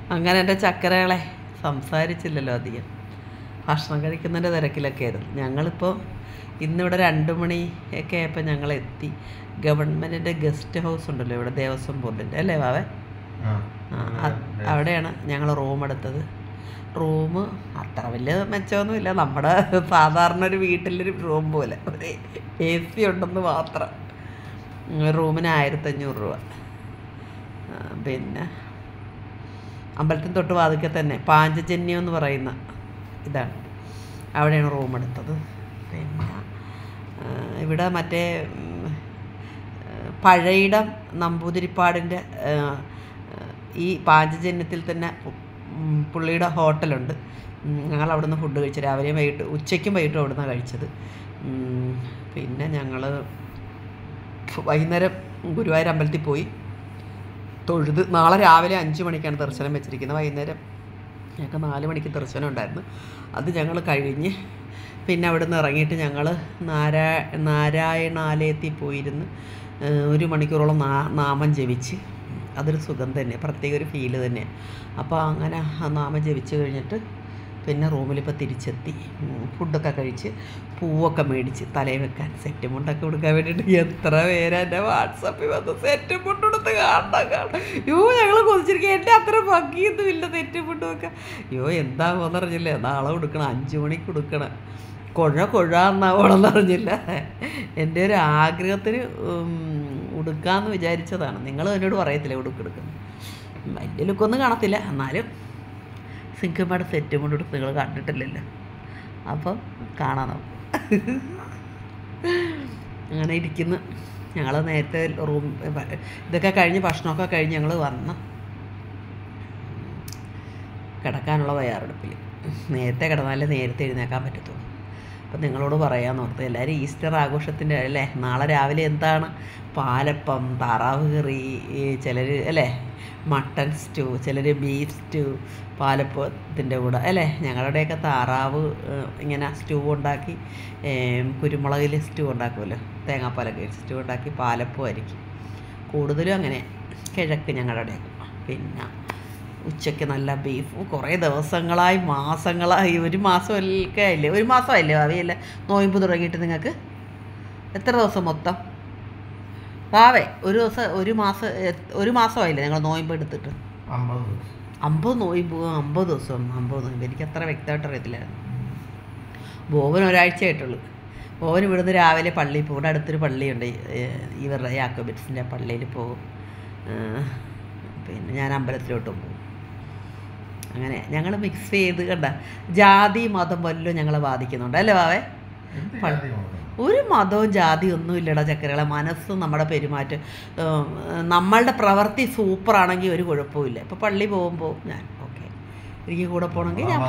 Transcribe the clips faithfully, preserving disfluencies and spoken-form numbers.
അങ്ങനെ എൻ്റെ ചക്കരകളെ സംസാരിച്ചില്ലല്ലോ അധികം. ഭക്ഷണം കഴിക്കുന്നതിൻ്റെ തിരക്കിലൊക്കെ ആയിരുന്നു. ഞങ്ങളിപ്പോൾ ഇന്നിവിടെ രണ്ട് മണിയൊക്കെ ആയപ്പോൾ ഞങ്ങൾ എത്തി. ഗവൺമെൻറ്റിൻ്റെ ഗസ്റ്റ് ഹൗസ് ഉണ്ടല്ലോ ഇവിടെ, ദേവസ്വം ബോർഡിൻ്റെ അല്ലേ വാവേ? ആ, അവിടെയാണ് ഞങ്ങൾ റൂം എടുത്തത്. റൂം അത്ര വലിയ മെച്ചമൊന്നുമില്ല, നമ്മുടെ സാധാരണ ഒരു വീട്ടിലൊരു റൂം പോലെ, ഒരു എ സി ഉണ്ടെന്ന് മാത്രം. റൂമിന് ആയിരത്തഞ്ഞൂറ് രൂപ. പിന്നെ അമ്പലത്തിന് തൊട്ട് വാതിക്കൽ തന്നെ പാഞ്ചജന്യം എന്ന് പറയുന്ന ഇതാണ്, അവിടെയാണ് റൂം എടുത്തത്. പിന്നെ ഇവിടെ മറ്റേ പഴയിടം നമ്പൂതിരിപ്പാടിൻ്റെ ഈ പാഞ്ചജന്യത്തിൽ തന്നെ പുള്ളിയുടെ ഹോട്ടലുണ്ട്. ഞങ്ങൾ അവിടെ നിന്ന് ഫുഡ് കഴിച്ചു. രാവിലെയും വൈകിട്ട്, ഉച്ചയ്ക്കും വൈകിട്ടും അവിടെ നിന്നാണ് കഴിച്ചത്. പിന്നെ ഞങ്ങൾ വൈകുന്നേരം ഗുരുവായൂർ അമ്പലത്തിൽ പോയി തൊഴുത്. നാളെ രാവിലെ അഞ്ച് മണിക്കാണ് ദർശനം വെച്ചിരിക്കുന്നത്. വൈകുന്നേരം ഞങ്ങൾക്ക് നാല് മണിക്ക് ദർശനം ഉണ്ടായിരുന്നു. അത് ഞങ്ങൾ കഴിഞ്ഞ് പിന്നെ അവിടെ നിന്ന് ഇറങ്ങിയിട്ട് ഞങ്ങൾ നാരാ നാരായണാലയത്തിൽ പോയിരുന്ന് ഒരു മണിക്കൂറോളം നാ നാമം ജപിച്ച്. അതൊരു സുഖം തന്നെ, പ്രത്യേക ഒരു ഫീല് തന്നെയാണ്. അപ്പോൾ അങ്ങനെ ആ നാമം ജപിച്ച് കഴിഞ്ഞിട്ട് പിന്നെ റൂമിലിപ്പോൾ തിരിച്ചെത്തി. ഫുഡൊക്കെ കഴിച്ച് പൂവൊക്കെ മേടിച്ച് തലയിൽ വെക്കാൻ, സെറ്റ് മുണ്ടൊക്കെ കൊടുക്കാൻ വേണ്ടിയിട്ട് എത്ര പേര് എൻ്റെ വാട്സപ്പിൽ വന്ന് സെറ്റ് മുണ്ട് കൊടുത്ത് കാണാൻ കാണാം. യോ ഞങ്ങൾ കൊതിച്ചിരിക്കുക, എൻ്റെ അത്ര ഭംഗിയൊന്നും ഇല്ല സെറ്റ് മുണ്ട് വെക്കാൻ. യോ എന്താകുമെന്ന് അറിഞ്ഞില്ലേ, നാളെ കൊടുക്കണം, അഞ്ച് മണിക്ക് കൊടുക്കണം. കൊഴ കൊഴ എന്നാവണമെന്ന് അറിഞ്ഞില്ല. എൻ്റെ ഒരു ആഗ്രഹത്തിന് ഉടുക്കാമെന്ന് വിചാരിച്ചതാണ്. നിങ്ങൾ എന്നോട് പറയത്തില്ല ഉടുക്കെടുക്കുന്നു, വലിയ ലുക്കൊന്നും കാണത്തില്ല, എന്നാലും സിംഗമ്മയുടെ സെറ്റും കൊണ്ട് എടുത്ത് നിങ്ങൾ കണ്ടിട്ടില്ലല്ലോ, അപ്പം കാണാൻ നമുക്ക്. അങ്ങനെ ഇരിക്കുന്നു. ഞങ്ങൾ നേരത്തെ റൂം ഇതൊക്കെ കഴിഞ്ഞ് ഭക്ഷണമൊക്കെ കഴിഞ്ഞ് ഞങ്ങൾ വന്ന് കിടക്കാനുള്ള തയ്യാറെടുപ്പിൽ. നേരത്തെ കിടന്നാലേ നേരത്തെ എഴുന്നേക്കാൻ പറ്റത്തുള്ളൂ. അപ്പം നിങ്ങളോട് പറയാമെന്ന് ഓർത്ത്. എല്ലാവരും ഈസ്റ്റർ ആഘോഷത്തിൻ്റെ അല്ലേ, നാളെ രാവിലെ എന്താണ്, പാലപ്പം, താറാവ് കറി, ചിലർ അല്ലേ മട്ടൺ സ്റ്റൂ, ചിലർ ബീഫ് സ്റ്റൂ, പാലപ്പത്തിൻ്റെ കൂടെ അല്ലേ. ഞങ്ങളുടെയൊക്കെ താറാവ് ഇങ്ങനെ സ്റ്റൂ ഉണ്ടാക്കി, കുരുമുളകിൽ സ്റ്റൂ ഉണ്ടാക്കുമല്ലോ, തേങ്ങാപ്പാലൊക്കെ സ്റ്റൂ ഉണ്ടാക്കി പാലപ്പമായിരിക്കും കൂടുതലും. അങ്ങനെ കിഴക്ക് ഞങ്ങളുടെ. പിന്നെ ഉച്ചയ്ക്ക് നല്ല ബീഫ്. കുറേ ദിവസങ്ങളായി, മാസങ്ങളായി, ഒരു മാസമൊക്കെ ആയില്ലേ, ഒരു മാസമായില്ലേ ഭാവിയല്ലേ നോയമ്പ് തുടങ്ങിയിട്ട്? നിങ്ങൾക്ക് എത്ര ദിവസം മൊത്തം വാവേ? ഒരു ദിവസം ഒരു മാസം ഒരു മാസമായില്ലേ നിങ്ങൾ നോയമ്പ് എടുത്തിട്ട്? അമ്പത് നോയമ്പ്, അമ്പത് ദിവസം, അമ്പത് നോയമ്പ്. എനിക്ക് അത്ര വ്യക്തമായിട്ട് അറിയത്തില്ലായിരുന്നു. ബോവൻ ഒരാഴ്ചയായിട്ടുള്ളൂ. ബോവൻ ഇവിടുന്ന് രാവിലെ പള്ളിയിൽ പോകും. ഇവിടെ അടുത്തൊരു പള്ളിയുണ്ട് ഇവരുടെ യാക്കോബിറ്റ്സിൻ്റെ, പള്ളിയിൽ പോകും. പിന്നെ ഞാൻ അമ്പലത്തിലോട്ടും പോകും. അങ്ങനെ ഞങ്ങൾ മിക്സ് ചെയ്ത് കണ്ട. ജാതി മതം വല്ലതും ഞങ്ങളെ ബാധിക്കുന്നുണ്ട് അല്ലേ വാവേ? ഒരു മതവും ജാതിയും ഒന്നും ഇല്ലടാ ചക്കരകളെ. മനസ്സും നമ്മുടെ പെരുമാറ്റം, നമ്മളുടെ പ്രവൃത്തി സൂപ്പറാണെങ്കിൽ ഒരു കുഴപ്പമില്ല. ഇപ്പോൾ പള്ളി പോകുമ്പോൾ ഞാൻ ഓക്കെ, എനിക്ക് കൂടെ പോകണമെങ്കിൽ ഞാൻ,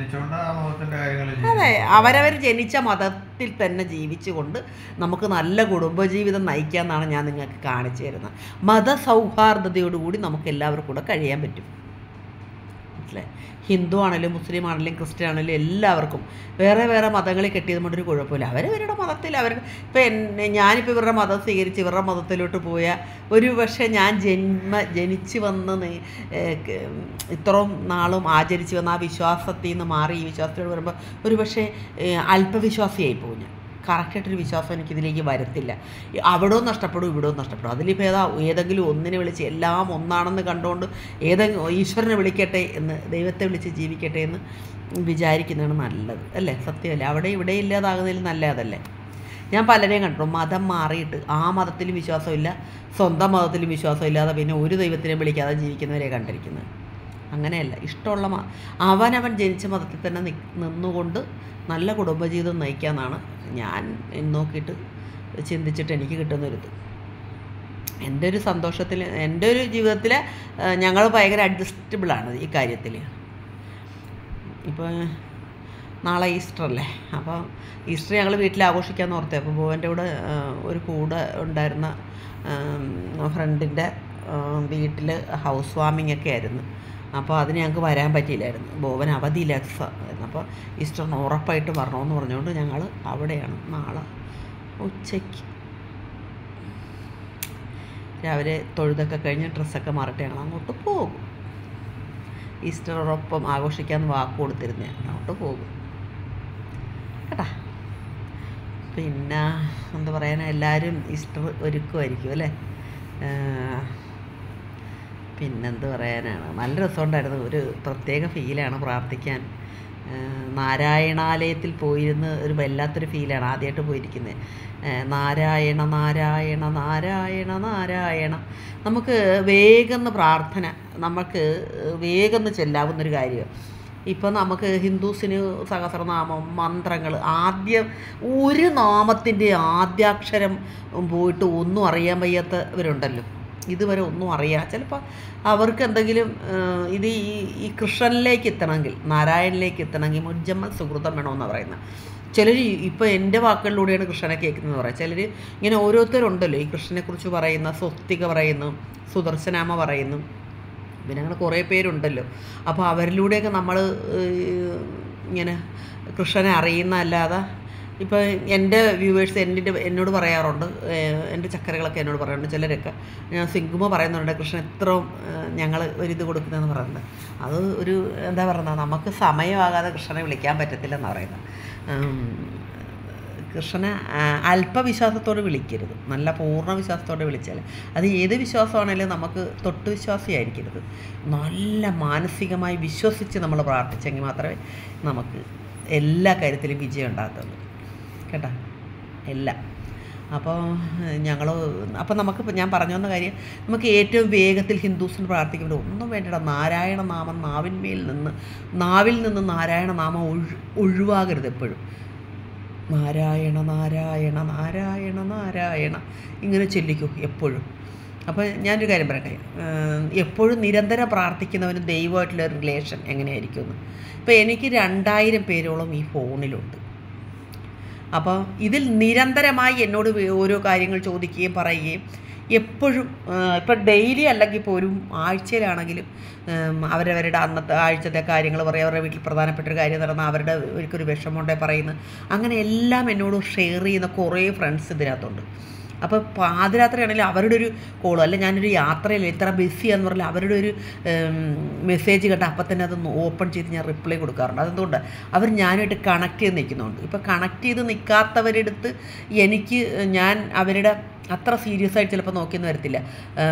അതെ, അവരവർ ജനിച്ച മതത്തിൽ തന്നെ ജീവിച്ചുകൊണ്ട് നമുക്ക് നല്ല കുടുംബജീവിതം നയിക്കാമെന്നാണ് ഞാൻ നിങ്ങൾക്ക് കാണിച്ചു തരുന്നത്. മതസൗഹാർദ്ദതയോടുകൂടി നമുക്ക് എല്ലാവർക്കും കൂടെ കഴിയാൻ പറ്റും. മനസ്സിലായി? ഹിന്ദു ആണെങ്കിലും മുസ്ലിം ആണെങ്കിലും ക്രിസ്ത്യൻ ആണെങ്കിലും എല്ലാവർക്കും വേറെ വേറെ മതങ്ങളിൽ കെട്ടിയത് കൊണ്ടൊരു കുഴപ്പമില്ല. അവർ ഇവരുടെ മതത്തിൽ അവർ, ഇപ്പം എന്നെ ഞാനിപ്പോൾ ഇവരുടെ മതം സ്വീകരിച്ച് ഇവരുടെ മതത്തിലോട്ട് പോയാൽ ഒരു പക്ഷേ ഞാൻ ജന്മ ജനിച്ച് വന്ന് ഇത്രയും നാളും ആചരിച്ച് വന്ന ആ വിശ്വാസത്തിൽ നിന്ന് മാറി ഈ വിശ്വാസത്തോട് വരുമ്പോൾ ഒരു പക്ഷേ അല്പവിശ്വാസിയായി പോകും ഞാൻ. കറക്റ്റായിട്ടൊരു വിശ്വാസം എനിക്കിതിലേക്ക് വരത്തില്ല. അവിടവും നഷ്ടപ്പെടും, ഇവിടവും നഷ്ടപ്പെടും. അതിലിപ്പോൾ ഏതാ ഏതെങ്കിലും ഒന്നിനെ വിളിച്ച് എല്ലാം ഒന്നാണെന്ന് കണ്ടുകൊണ്ട് ഏതെങ്കിലും ഈശ്വരനെ വിളിക്കട്ടെ എന്ന്, ദൈവത്തെ വിളിച്ച് ജീവിക്കട്ടെ എന്ന് വിചാരിക്കുന്നതാണ് നല്ലത് അല്ലേ? സത്യമല്ലേ? അവിടെ ഇവിടെ ഇല്ലാതാകുന്നതിൽ നല്ലതല്ലേ? ഞാൻ പലരെയും കണ്ടു മതം മാറിയിട്ട് ആ മതത്തിലും വിശ്വാസമില്ല, സ്വന്തം മതത്തിലും വിശ്വാസമില്ലാതെ പിന്നെ ഒരു ദൈവത്തിനെ വിളിക്കാതെ ജീവിക്കുന്നവരെ കണ്ടിരിക്കുന്നത്. അങ്ങനെയല്ല. ഇഷ്ടമുള്ള മ അവനവൻ ജനിച്ച മതത്തിൽ തന്നെ നി നിന്നുകൊണ്ട് നല്ല കുടുംബജീവിതം നയിക്കാമെന്നാണ് ഞാൻ നോക്കിയിട്ട് ചിന്തിച്ചിട്ട് എനിക്ക് കിട്ടുന്നൊരിത്. എൻ്റെ ഒരു സന്തോഷത്തിൽ, എൻ്റെ ഒരു ജീവിതത്തിൽ ഞങ്ങൾ ഭയങ്കര അഡ്ജസ്റ്റബിളാണ് ഈ കാര്യത്തിൽ. ഇപ്പോൾ നാളെ ഈസ്റ്റർ അല്ലേ, അപ്പോൾ ഈസ്റ്റർ ഞങ്ങൾ വീട്ടിൽ ആഘോഷിക്കാമെന്ന് ഓർത്തേ. അപ്പോൾ ബോവൻ്റെ കൂടെ ഒരു കൂടെ ഉണ്ടായിരുന്ന ഫ്രണ്ടിൻ്റെ വീട്ടിൽ ഹൗസ് വാമിംഗ് ഒക്കെ ആയിരുന്നു. അപ്പോൾ അതിന് ഞങ്ങൾക്ക് വരാൻ പറ്റിയില്ലായിരുന്നു. ബോവൻ അവധിയിലായിരുന്നു. അപ്പോൾ ഈസ്റ്ററിന് ഉറപ്പായിട്ട് വരണമെന്ന് പറഞ്ഞുകൊണ്ട് ഞങ്ങൾ അവിടെയാണ് നാളെ ഉച്ചയ്ക്ക്. രാവിലെ തൊഴുതൊക്കെ കഴിഞ്ഞ് ഡ്രസ്സൊക്കെ മാറിയിട്ട് ഞങ്ങൾ അങ്ങോട്ട് പോകും. ഈസ്റ്ററോടൊപ്പം ആഘോഷിക്കാമെന്ന് വാക്ക് കൊടുത്തിരുന്നേ, അങ്ങോട്ട് പോകും കേട്ടാ. പിന്നെ എന്താ പറയാനാ, എല്ലാവരും ഈസ്റ്റർ ഒരുക്കുമായിരിക്കും അല്ലേ. പിന്നെന്ത് പറയാനാണ്, നല്ല രസമുണ്ടായിരുന്നു. ഒരു പ്രത്യേക ഫീലാണ് പ്രാർത്ഥിക്കാൻ. നാരായണാലയത്തിൽ പോയിരുന്ന് ഒരു വല്ലാത്തൊരു ഫീലാണ് ആദ്യമായിട്ട് പോയിരിക്കുന്നത്. നാരായണ നാരായണ നാരായണ നാരായണ. നമുക്ക് വേഗം പ്രാർത്ഥന നമുക്ക് വേഗം ചെല്ലാവുന്നൊരു കാര്യമാണ്. ഇപ്പം നമുക്ക് ഹിന്ദുസിന് സഹസ്രനാമം, മന്ത്രങ്ങൾ, ആദ്യം ഒരു നാമത്തിൻ്റെ ആദ്യാക്ഷരം പോയിട്ട് ഒന്നും അറിയാൻ വയ്യാത്തവരുണ്ടല്ലോ. ഇതുവരെ ഒന്നും അറിയാം. ചിലപ്പോൾ അവർക്ക് എന്തെങ്കിലും ഇത് ഈ ഈ കൃഷ്ണനിലേക്ക് എത്തണമെങ്കിൽ, നാരായണനിലേക്ക് എത്തണമെങ്കിൽ മുജ്ജമ്മൽ സുഹൃതം വേണമെന്നാണ് പറയുന്നത്. ചിലർ ഇപ്പോൾ എൻ്റെ വാക്കുകളിലൂടെയാണ് കൃഷ്ണനെ കേൾക്കുന്നതെന്ന് പറയാം. ചിലർ ഇങ്ങനെ ഓരോരുത്തരുണ്ടല്ലോ ഈ കൃഷ്ണനെക്കുറിച്ച് പറയുന്ന, സ്വസ്തിക പറയുന്നു, സുദർശനാമ പറയുന്നു, പിന്നെ അങ്ങനെ കുറേ പേരുണ്ടല്ലോ. അപ്പോൾ അവരിലൂടെയൊക്കെ നമ്മൾ ഇങ്ങനെ കൃഷ്ണനെ അറിയുന്നതല്ലാതെ, ഇപ്പോൾ എൻ്റെ വ്യൂവേഴ്സ് എൻ്റെ എന്നോട് പറയാറുണ്ട്, എൻ്റെ ചക്കരകളൊക്കെ എന്നോട് പറയാറുണ്ട്, ചിലരൊക്കെ ഞാൻ സിംഗുമ പറയുന്നുണ്ട് കൃഷ്ണൻ ഇത്രയും ഞങ്ങൾ ഒരിത് കൊടുക്കുന്നതെന്ന് പറയുന്നത്. അത് ഒരു എന്താ പറയുന്നത്, നമുക്ക് സമയമാകാതെ കൃഷ്ണനെ വിളിക്കാൻ പറ്റത്തില്ലെന്നാണ് പറയുന്നത്. കൃഷ്ണനെ അല്പവിശ്വാസത്തോടെ വിളിക്കരുത്, നല്ല പൂർണ്ണ വിശ്വാസത്തോടെ വിളിച്ചാൽ. അത് ഏത് വിശ്വാസമാണെങ്കിലും നമുക്ക് തൊട്ട് വിശ്വാസിയായിരിക്കരുത്. നല്ല മാനസികമായി വിശ്വസിച്ച് നമ്മൾ പ്രാർത്ഥിച്ചെങ്കിൽ മാത്രമേ നമുക്ക് എല്ലാ കാര്യത്തിലും വിജയം ഉണ്ടാകത്തുള്ളൂ കേട്ടോ, എല്ലാം. അപ്പോൾ ഞങ്ങൾ അപ്പോൾ നമുക്ക് ഞാൻ പറഞ്ഞു വന്ന കാര്യം, നമുക്ക് ഏറ്റവും വേഗത്തിൽ ഹിന്ദുസിന് പ്രാർത്ഥിക്കുമ്പോൾ ഒന്നും വേണ്ടട, നാരായണ നാമം നാവിന്മേൽ നിന്ന് നാവിൽ നിന്ന് നാരായണ നാമം ഒഴു ഒഴിവാകരുത് എപ്പോഴും. നാരായണ നാരായണ നാരായണ നാരായണ ഇങ്ങനെ ചൊല്ലിക്കൂ എപ്പോഴും. അപ്പോൾ ഞാനൊരു കാര്യം പറയട്ടെ, എപ്പോഴും നിരന്തരം പ്രാർത്ഥിക്കുന്നവന് ദൈവമായിട്ടുള്ള റിലേഷൻ എങ്ങനെയായിരിക്കുമെന്ന്. ഇപ്പോൾ എനിക്ക് രണ്ടായിരം പേരോളം ഈ ഫോണിലുണ്ട്. അപ്പോൾ ഇതിൽ നിരന്തരമായി എന്നോട് ഓരോ കാര്യങ്ങൾ ചോദിക്കുകയും പറയുകയും എപ്പോഴും, ഇപ്പം ഡെയിലി അല്ലെങ്കിൽ പോലും ആഴ്ചയിലാണെങ്കിലും അവരവരുടെ അന്നത്തെ ആഴ്ചത്തെ കാര്യങ്ങൾ പറയും, അവരുടെ വീട്ടിൽ പ്രധാനപ്പെട്ടൊരു കാര്യം നടന്നാൽ അവരുടെ ഒരിക്കലൊരു വിഷമമുണ്ടെങ്കിൽ പറയുന്നു. അങ്ങനെ എല്ലാം എന്നോട് ഷെയർ ചെയ്യുന്ന കുറേ ഫ്രണ്ട്സ് ഇതിനകത്തുണ്ട്. അപ്പോൾ പാതിരാത്രി ആണെങ്കിലും അവരുടെ ഒരു കോളോ, അല്ല ഞാനൊരു യാത്രയിൽ ഇത്ര ബിസിയാന്ന് പറഞ്ഞാൽ അവരുടെ ഒരു മെസ്സേജ് കേട്ടാൽ അപ്പം തന്നെ അതൊന്ന് ഓപ്പൺ ചെയ്ത് ഞാൻ റിപ്ലൈ കൊടുക്കാറുണ്ട്. അതെന്തുകൊണ്ട്, അവർ ഞാനായിട്ട് കണക്ട് ചെയ്ത് നിൽക്കുന്നുണ്ട്. ഇപ്പോൾ കണക്ട് ചെയ്ത് നിൽക്കാത്തവരെടുത്ത് എനിക്ക് ഞാൻ അവരുടെ അത്ര സീരിയസ് ആയിട്ട് ചിലപ്പോൾ നോക്കിയെന്ന് വരത്തില്ല.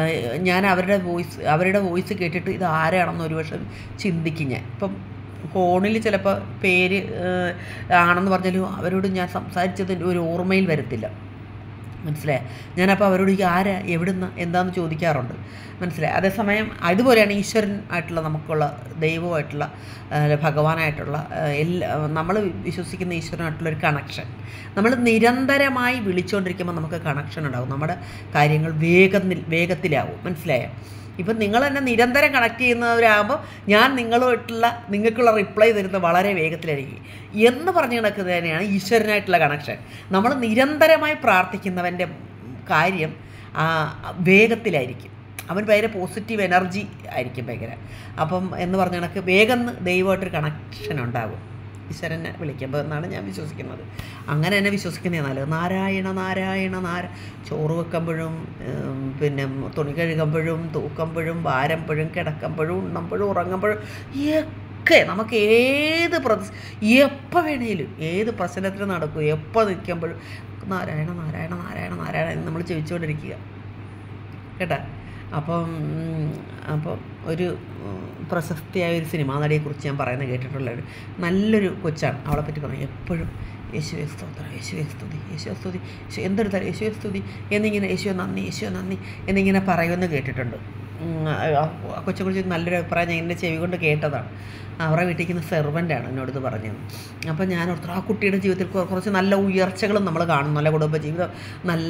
ഞാൻ അവരുടെ വോയിസ് അവരുടെ വോയിസ് കേട്ടിട്ട് ഇത് ആരാണെന്ന് ഒരു വർഷം ചിന്തിക്കും ഞാൻ. ഇപ്പം ഫോണിൽ ചിലപ്പോൾ പേര് ആണെന്ന് പറഞ്ഞാലും അവരോട് ഞാൻ സംസാരിച്ചതിൻ്റെ ഒരു ഓർമ്മയിൽ വരത്തില്ല, മനസ്സിലായി. ഞാനപ്പോൾ അവരോട് ആരാ എവിടുന്ന് എന്താണെന്ന് ചോദിക്കാറുണ്ട്, മനസ്സിലായി. അതേസമയം അതുപോലെയാണ് ഈശ്വരൻ ആയിട്ടുള്ള നമുക്കുള്ള ദൈവമായിട്ടുള്ള ഭഗവാനായിട്ടുള്ള എല്ലാ നമ്മൾ വിശ്വസിക്കുന്ന ഈശ്വരനായിട്ടുള്ളൊരു കണക്ഷൻ നമ്മൾ നിരന്തരമായി വിളിച്ചുകൊണ്ടിരിക്കുമ്പോൾ നമുക്ക് കണക്ഷൻ ഉണ്ടാകും, നമ്മുടെ കാര്യങ്ങൾ വേഗത്തിൽ വേഗത്തിലാവും, മനസ്സിലായോ. ഇപ്പം നിങ്ങൾ എന്നെ നിരന്തരം കണക്ട് ചെയ്യുന്നവരാകുമ്പോൾ ഞാൻ നിങ്ങളുമായിട്ടുള്ള നിങ്ങൾക്കുള്ള റിപ്ലൈ തരുന്നത് വളരെ വേഗത്തിലായിരിക്കും എന്ന് പറഞ്ഞു കിടക്കുന്നത് തന്നെയാണ് ഈശ്വരനായിട്ടുള്ള കണക്ഷൻ. നമ്മൾ നിരന്തരമായി പ്രാർത്ഥിക്കുന്നവൻ്റെ കാര്യം വേഗത്തിലായിരിക്കും, അവൻ ഭയങ്കര പോസിറ്റീവ് എനർജി ആയിരിക്കും ഭയങ്കര. അപ്പം എന്ന് പറഞ്ഞ കണക്ക് വേഗം ദൈവമായിട്ടൊരു കണക്ഷൻ ഉണ്ടാകും ഈശ്വരനെ വിളിക്കുമ്പോൾ എന്നാണ് ഞാൻ വിശ്വസിക്കുന്നത്. അങ്ങനെ തന്നെ വിശ്വസിക്കുന്നതാണ് നല്ലത്. നാരായണ നാരായണ നാര ചോറ് വെക്കുമ്പോഴും പിന്നെ തുണി കഴുകുമ്പോഴും തൂക്കുമ്പോഴും വാരുമ്പോഴും കിടക്കുമ്പോഴും ഉണ്ണുമ്പോഴും ഉറങ്ങുമ്പോഴും ഒക്കെ നമുക്ക് ഏത് പ്ര എപ്പോൾ വേണേലും ഏത് പ്രശ്നത്തിൽ നടക്കും എപ്പോൾ നിൽക്കുമ്പോഴും നാരായണ നാരായണ നാരായണ നാരായണ എന്ന് നമ്മൾ ചോദിച്ചുകൊണ്ടിരിക്കുക കേട്ടോ. അപ്പം അപ്പം ഒരു പ്രശസ്തിയായ ഒരു സിനിമാ നടിയെക്കുറിച്ച് ഞാൻ പറയുന്നത് കേട്ടിട്ടുള്ളൊരു നല്ലൊരു കൊച്ചാണ്. അവളെപ്പറ്റി പറഞ്ഞു എപ്പോഴും യേശുവേ സ്തോത്രം, യേശുവേ സ്തുതി, യേശുവേ സ്തുതി, യേശു എന്തെടുത്താലും യേശുവേ സ്തുതി എന്നിങ്ങനെ യേശുവേ നന്ദി, യേശുവേ നന്ദി എന്നിങ്ങനെ പറയുമെന്ന് കേട്ടിട്ടുണ്ട്. കൊച്ചെക്കുറിച്ച് നല്ലൊരു അഭിപ്രായം ഞാൻ എൻ്റെ ചെവി കൊണ്ട് കേട്ടതാണ്. അവരുടെ വീട്ടിലിരിക്കുന്ന സെർവൻ്റാണ് എന്നോടിത് പറഞ്ഞത്. അപ്പം ഞാൻ ഓർത്തു ആ കുട്ടിയുടെ ജീവിതത്തിൽ കുറച്ച് നല്ല ഉയർച്ചകളും നമ്മൾ കാണും, നല്ല കുടുംബജീവിതം നല്ല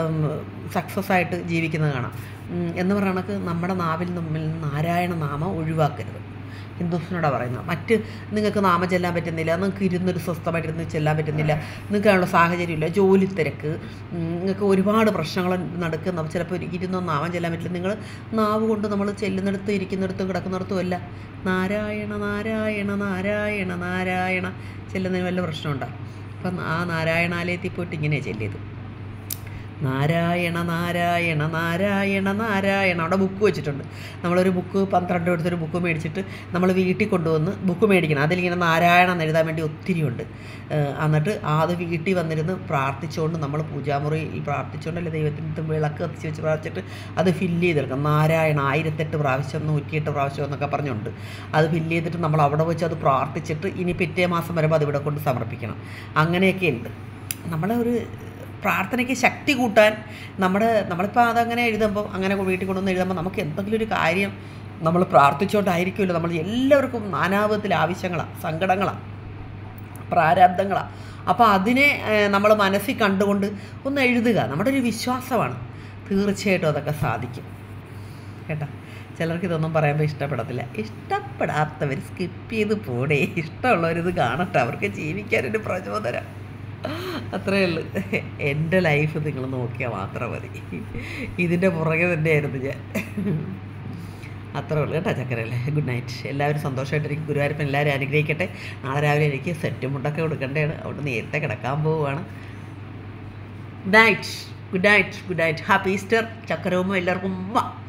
സക്സസ് ആയിട്ട് ജീവിക്കുന്നത് കാണാം. എന്ന് പറയുന്ന കണക്ക് നമ്മുടെ നാവിൽ നമ്മിൽ നാരായണ നാമം ഒഴിവാക്കരുത്. ഹിന്ദുസിനോടാണ് പറയുന്നത്. മറ്റ് നിങ്ങൾക്ക് നാമം ചെല്ലാൻ പറ്റുന്നില്ല, നിങ്ങൾക്ക് ഇരുന്നൊരു സ്വസ്ഥമായിട്ട് ഇരുന്ന് ചെല്ലാൻ പറ്റുന്നില്ല, നിങ്ങൾക്ക് അതിനുള്ള സാഹചര്യമില്ല, ജോലി തിരക്ക്, നിങ്ങൾക്ക് ഒരുപാട് പ്രശ്നങ്ങൾ നടക്കുന്ന ചിലപ്പോൾ ഇരുന്നോ നാമം ചെല്ലാൻ പറ്റില്ല. നിങ്ങൾ നാവ് കൊണ്ട് നമ്മൾ ചെല്ലുന്നിടത്ത് ഇരിക്കുന്നിടത്തും കിടക്കുന്നിടത്തും അല്ല നാരായണ നാരായണ നാരായണ നാരായണ ചെല്ലുന്നതിന് വല്ല പ്രശ്നമുണ്ടോ? അപ്പം ആ നാരായണാലയത്തിൽ പോയിട്ട് ഇങ്ങനെയാണ് ചെല്ലിയത്. നാരായണ നാരായണ നാരായണ നാരായണ. അവിടെ ബുക്ക് വെച്ചിട്ടുണ്ട്. നമ്മളൊരു ബുക്ക് പന്ത്രണ്ട് എടുത്തൊരു ബുക്ക് മേടിച്ചിട്ട് നമ്മൾ വീട്ടിൽ കൊണ്ടുവന്ന് ബുക്ക് മേടിക്കണം. അതിലിങ്ങനെ നാരായണ എന്ന് എഴുതാൻ വേണ്ടി ഒത്തിരി ഉണ്ട്. എന്നിട്ട് അത് വീട്ടിൽ വന്നിരുന്ന് പ്രാർത്ഥിച്ചുകൊണ്ട് നമ്മൾ പൂജാമുറിയിൽ പ്രാർത്ഥിച്ചുകൊണ്ടല്ലേ ദൈവത്തിൻ്റെ വിളക്ക് കത്തിച്ച് വെച്ച് പ്രാർത്ഥിച്ചിട്ട് അത് ഫില്ല് ചെയ്തെടുക്കാം. നാരായണ ആയിരത്തെട്ട് പ്രാവശ്യം നൂറ്റിയെട്ട് പ്രാവശ്യം എന്നൊക്കെ പറഞ്ഞുണ്ട്. അത് ഫില്ല് ചെയ്തിട്ട് നമ്മൾ അവിടെ വെച്ച് അത് പ്രാർത്ഥിച്ചിട്ട് ഇനി പിറ്റേ മാസം വരുമ്പോൾ അത് ഇവിടെ കൊണ്ട് സമർപ്പിക്കണം. അങ്ങനെയൊക്കെ ഉണ്ട്. നമ്മളെ ഒരു പ്രാർത്ഥനയ്ക്ക് ശക്തി കൂട്ടാൻ നമ്മുടെ നമ്മളിപ്പോൾ അതങ്ങനെ എഴുതുമ്പോൾ അങ്ങനെ വീട്ടിൽ കൊണ്ടുവന്ന് എഴുതുമ്പോൾ നമുക്ക് എന്തെങ്കിലും ഒരു കാര്യം നമ്മൾ പ്രാർത്ഥിച്ചുകൊണ്ടായിരിക്കുമല്ലോ. നമ്മൾ എല്ലാവർക്കും നാനാവിധത്തിൽ ആവശ്യങ്ങളാണ്, സങ്കടങ്ങളാണ്, പ്രാരാബ്ദങ്ങളാണ്. അപ്പോൾ അതിനെ നമ്മൾ മനസ്സിൽ കണ്ടുകൊണ്ട് ഒന്ന് എഴുതുക. നമ്മുടെ ഒരു വിശ്വാസമാണ്. തീർച്ചയായിട്ടും അതൊക്കെ സാധിക്കും കേട്ടോ. ചിലർക്ക് ഇതൊന്നും പറയുമ്പോൾ ഇഷ്ടപ്പെടത്തില്ല. ഇഷ്ടപ്പെടാത്തവർ സ്കിപ്പ് ചെയ്ത് പോടേ. ഇഷ്ടമുള്ളവരിത് കാണട്ടെ, അവർക്ക് ജീവിക്കാനൊരു പ്രചോദനം. അത്രയേ ഉള്ളൂ. എൻ്റെ ലൈഫ് നിങ്ങൾ നോക്കിയാൽ മാത്രം മതി. ഇതിൻ്റെ പുറകെ തന്നെയായിരുന്നു ഞാൻ. അത്രേ ഉള്ളൂ കേട്ടോ ചക്കരല്ലേ. Good night. എല്ലാവരും സന്തോഷമായിട്ടിരിക്കും. ഗുരുവായൂരപ്പൻ എല്ലാവരും അനുഗ്രഹിക്കട്ടെ. നാളെ രാവിലെ എനിക്ക് സെറ്റ് മുണ്ടൊക്കെ കൊടുക്കേണ്ടതാണ്. അവിടെ നേരത്തെ കിടക്കാൻ പോവുകയാണ്. Good night, good night, good night. Happy Easter. ചക്കരവുമ്പോൾ എല്ലാവർക്കും